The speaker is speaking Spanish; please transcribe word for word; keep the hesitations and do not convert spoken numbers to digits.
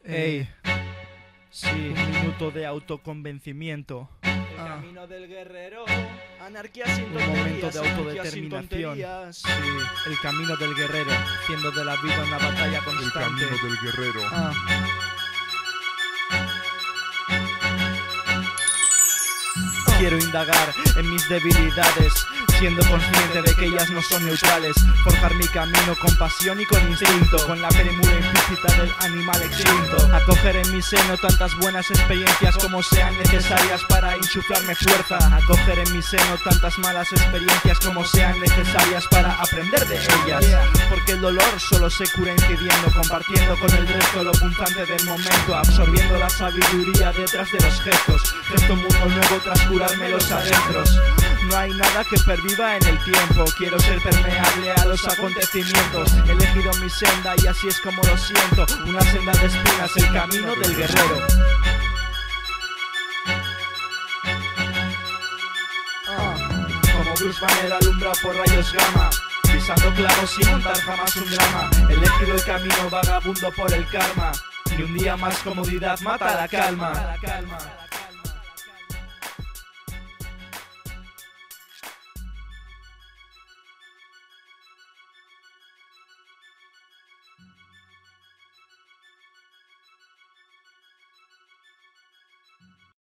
Ey, sí, un minuto de autoconvencimiento. El Ah. camino del guerrero, anarquía sin Un tonterías, momento de anarquía sin autodeterminación. tonterías. Sí, el camino del guerrero, haciendo de la vida una batalla El constante. camino del guerrero. Ah. Quiero indagar en mis debilidades, siendo consciente de que ellas no son neutrales. Forjar mi camino con pasión y con instinto, con la premura implícita del animal extinto. Acoger en mi seno tantas buenas experiencias como sean necesarias para enchuflarme fuerza. Acoger en mi seno tantas malas experiencias como sean necesarias para aprender de ellas. Porque el dolor solo se cura incidiendo, compartiendo con el resto lo punzante del momento, absorbiendo la sabiduría detrás de los gestos. Gesto un mundo nuevo tras curarme los adentros. No hay nada que perviva en el tiempo. Quiero ser permeable a los acontecimientos. He elegido mi senda y así es como lo siento. Una senda de espinas, el camino del guerrero. Ah, como Bruce Banner alumbrado por rayos gamma, pisando clavos sin montar jamás un drama. He elegido el camino vagabundo por el karma. Ni un día más comodidad mata la calma.